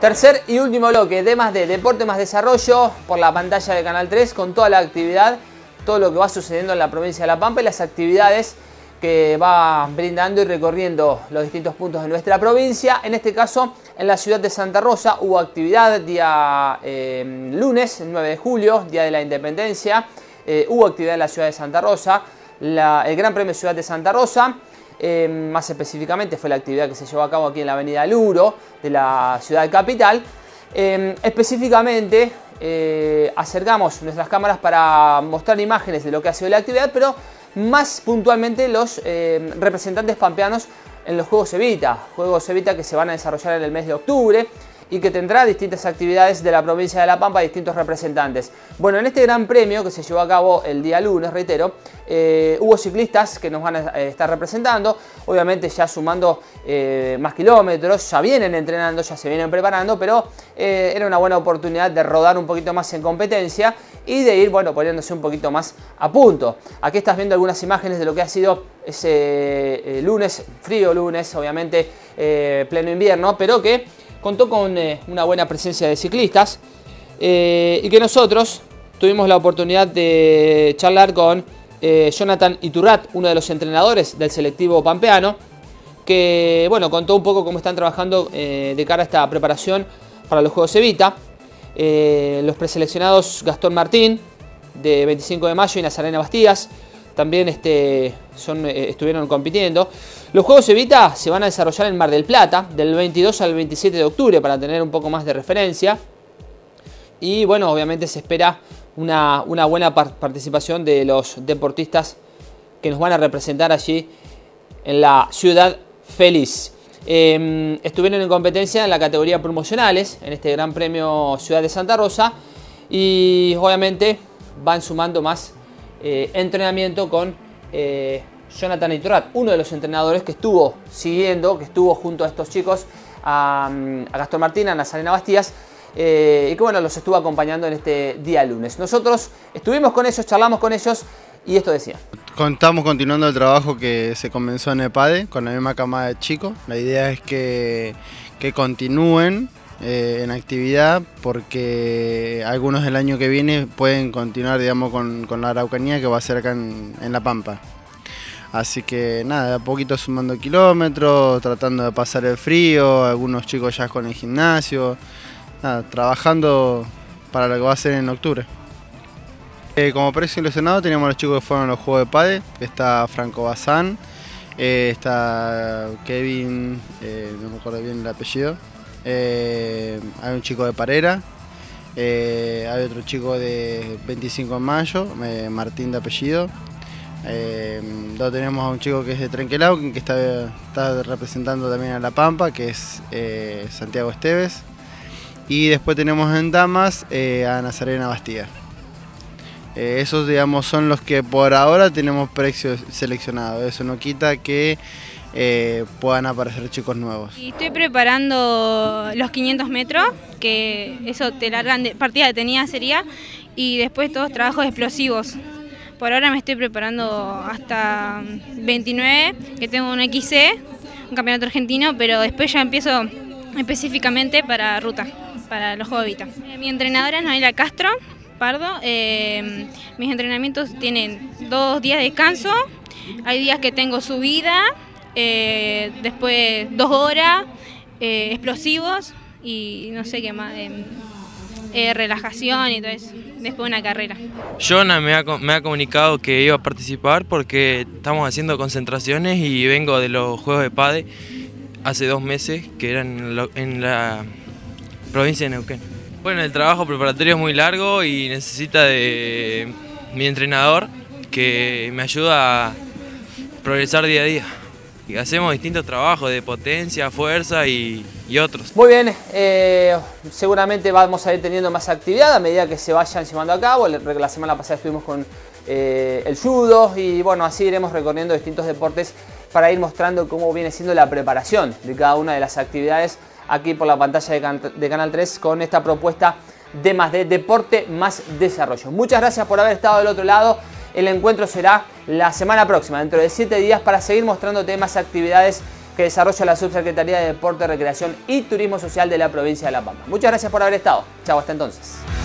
Tercer y último bloque, D+D, Deporte más Desarrollo, por la pantalla de Canal 3, con toda la actividad, todo lo que va sucediendo en la provincia de La Pampa y las actividades que va brindando y recorriendo los distintos puntos de nuestra provincia. En este caso, en la ciudad de Santa Rosa hubo actividad día lunes, 9 de julio, Día de la Independencia. Hubo actividad en la ciudad de Santa Rosa, el Gran Premio Ciudad de Santa Rosa. Más específicamente fue la actividad que se llevó a cabo aquí en la avenida Luro de la ciudad capital. Específicamente acercamos nuestras cámaras para mostrar imágenes de lo que ha sido la actividad, pero más puntualmente los representantes pampeanos en los Juegos Evita que se van a desarrollar en el mes de octubre y que tendrá distintas actividades de la provincia de La Pampa, distintos representantes. Bueno, en este gran premio que se llevó a cabo el día lunes, reitero, hubo ciclistas que nos van a estar representando, obviamente ya sumando más kilómetros, ya vienen entrenando, ya se vienen preparando, pero era una buena oportunidad de rodar un poquito más en competencia y de ir, bueno, poniéndose un poquito más a punto. Aquí estás viendo algunas imágenes de lo que ha sido ese lunes, frío lunes, obviamente pleno invierno, pero que contó con una buena presencia de ciclistas y que nosotros tuvimos la oportunidad de charlar con Jonathan Iturrat, uno de los entrenadores del selectivo pampeano, que bueno, contó un poco cómo están trabajando de cara a esta preparación para los Juegos Evita. Los preseleccionados Gastón Martín, de 25 de mayo, y Nazarena Bastías, también estuvieron compitiendo. Los Juegos Evita se van a desarrollar en Mar del Plata, del 22 al 27 de octubre, para tener un poco más de referencia. Y bueno, obviamente se espera una buena participación de los deportistas que nos van a representar allí en la ciudad feliz. Estuvieron en competencia en la categoría promocionales, en este Gran Premio Ciudad de Santa Rosa, y obviamente van sumando más entrenamiento con Jonathan Iturrat, uno de los entrenadores que estuvo siguiendo, que estuvo junto a estos chicos, a Gastón Martín, a Nazarena Bastías, y que bueno, los estuvo acompañando en este día lunes. Nosotros estuvimos con ellos, charlamos con ellos y esto decía. Estamos continuando el trabajo que se comenzó en EPADE con la misma camada de chicos. La idea es que continúen en actividad, porque algunos del año que viene pueden continuar, digamos, con la Araucanía, que va a ser acá en La Pampa. Así que nada, de a poquito sumando kilómetros, tratando de pasar el frío, algunos chicos ya con el gimnasio, nada, trabajando para lo que va a ser en octubre. Como preseleccionado teníamos a los chicos que fueron a los Juegos de Pade, que está Franco Bazán, está Kevin, no me acuerdo bien el apellido, hay un chico de Parera, hay otro chico de 25 de mayo, Martín de apellido. Luego tenemos a un chico que es de Trenquelauquen, que está representando también a La Pampa, que es Santiago Esteves. Y después tenemos en damas a Nazarena Bastías. Esos, digamos, son los que por ahora tenemos seleccionados. Eso no quita que puedan aparecer chicos nuevos. Y estoy preparando los 500 metros, que eso te largan de partida detenida sería, y después todos trabajos explosivos. Por ahora me estoy preparando hasta 29, que tengo un XC, un campeonato argentino, pero después ya empiezo específicamente para ruta, para los Juegos Evita. Mi entrenadora es Noelia Castro Pardo. Mis entrenamientos tienen 2 días de descanso, hay días que tengo subida, después 2 horas, explosivos y no sé qué más, relajación y todo eso, después una carrera. Jonah me ha comunicado que iba a participar porque estamos haciendo concentraciones y vengo de los Juegos de Pade hace 2 meses, que eran en la provincia de Neuquén. Bueno, el trabajo preparatorio es muy largo y necesita de mi entrenador, que me ayuda a progresar día a día. Y hacemos distintos trabajos de potencia, fuerza y otros. Muy bien, seguramente vamos a ir teniendo más actividad a medida que se vayan llevando a cabo. La semana pasada estuvimos con el judo y bueno, así iremos recorriendo distintos deportes para ir mostrando cómo viene siendo la preparación de cada una de las actividades aquí por la pantalla de Canal 3 con esta propuesta D+D, Deporte más Desarrollo. Muchas gracias por haber estado del otro lado. El encuentro será la semana próxima, dentro de 7 días, para seguir mostrándote más actividades que desarrolla la Subsecretaría de Deporte, Recreación y Turismo Social de la provincia de La Pampa. Muchas gracias por haber estado. Chao, hasta entonces.